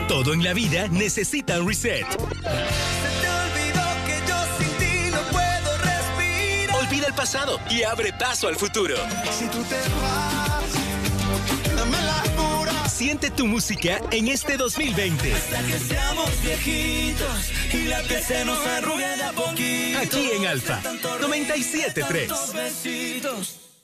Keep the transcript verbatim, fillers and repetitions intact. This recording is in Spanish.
Todo en la vida necesita un reset. Se te olvidó que yo sin ti no puedo respirar. Olvida el pasado y abre paso al futuro. Si tú te vas, dame la cura. Siente tu música en este dos mil veinte. Hasta que seamos viejitos y la piel se nos arrugue de a poquito. Aquí en Alfa noventa y siete punto tres. Tantos besitos.